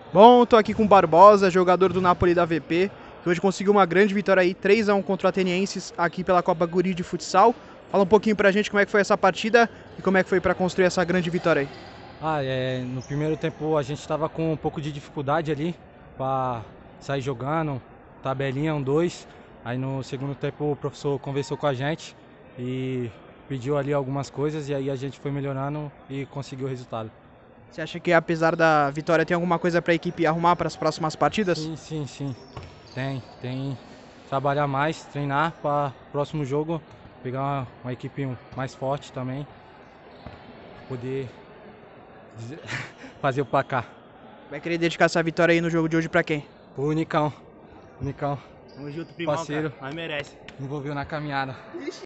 Bom, tô aqui com o Barbosa, jogador do Napoli da VP, que hoje conseguiu uma grande vitória aí, 3-1 contra o Atenienses aqui pela Copa Guri de Futsal. Fala um pouquinho pra gente como é que foi essa partida e como é que foi pra construir essa grande vitória aí. No primeiro tempo a gente estava com um pouco de dificuldade ali para sair jogando, tabelinha 1-2. Aí no segundo tempo o professor conversou com a gente e pediu ali algumas coisas e aí a gente foi melhorando e conseguiu o resultado. Você acha que apesar da vitória tem alguma coisa pra equipe arrumar para as próximas partidas? Sim. Tem trabalhar mais, treinar para próximo jogo pegar uma equipe mais forte também, poder fazer o placar. Vai querer dedicar essa vitória aí no jogo de hoje pra quem? O Nicão, Tamo junto, primão, parceiro, cara. Mas merece. envolveu na caminhada.